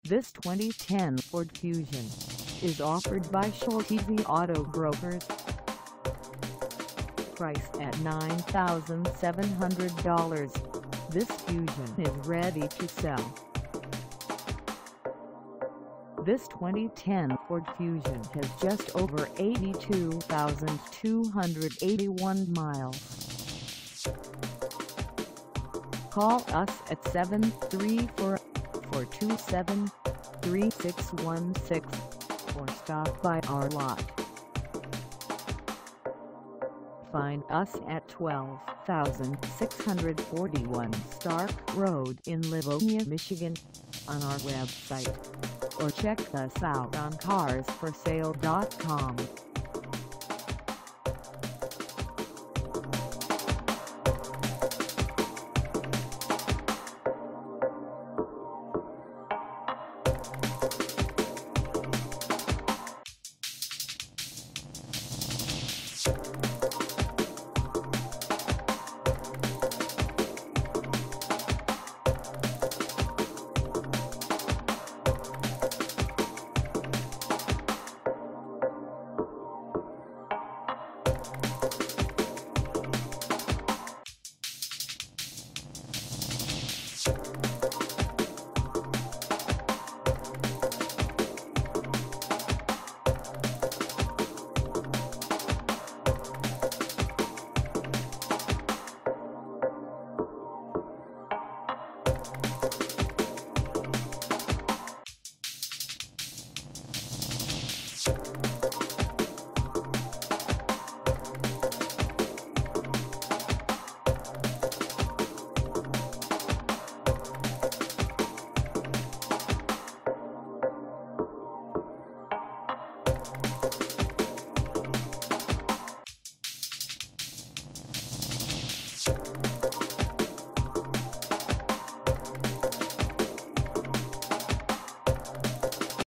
This 2010 Ford Fusion is offered by Schultz Auto Brokers. Priced at $9,700, this Fusion is ready to sell. This 2010 Ford Fusion has just over 82,281 miles. Call us at 734-427-3616 or stop by our lot. Find us at 12,641 Stark Road in Livonia, Michigan, on our website, or check us out on carsforsale.com.